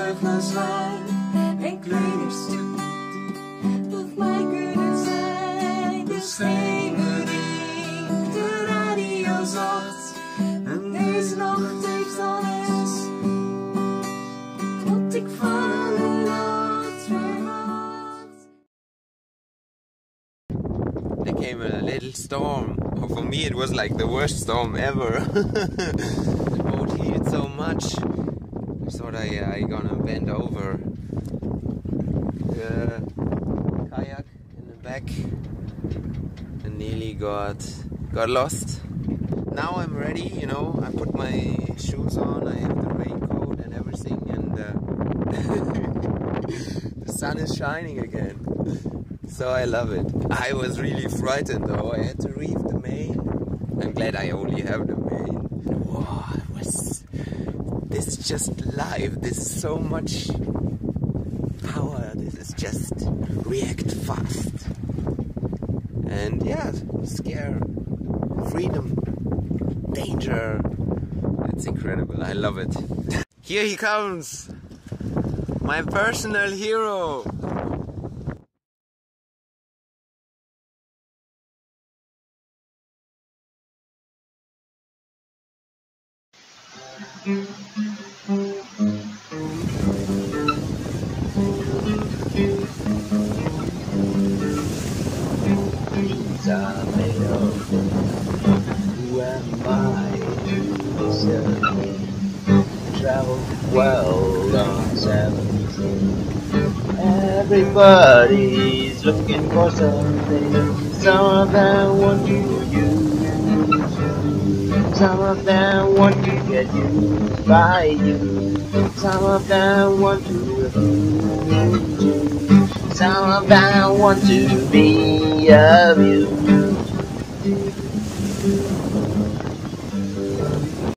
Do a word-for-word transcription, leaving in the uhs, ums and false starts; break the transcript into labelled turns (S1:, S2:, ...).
S1: een glas wijn, een kledingsstuk dat mij kunnen zijn. De schemering, de radio zacht, en deze nacht heeft alles wat ik van een nacht verwacht.
S2: There came a little storm. For me it was like the worst storm ever. The boat heaved so much. I thought I, I gonna bend over. The kayak in the back and nearly got got lost. Now I'm ready, you know, I put my shoes on, I have the raincoat and everything, and uh, the sun is shining again. So I love it. I was really frightened though. I had to reef the main. I'm glad I only have the main. Wow, it was, this is just live. This is so much power. This is just react fast. And yeah, scare, freedom, danger. It's incredible. I love it. Here he comes. My personal hero.
S3: These are made of. Who am I to disagree? Travel well on seventeen. Everybody's looking for something. Some of them want to use. Some of them want to get used by you. Some of them want to abuse you. Some of them want to be abused.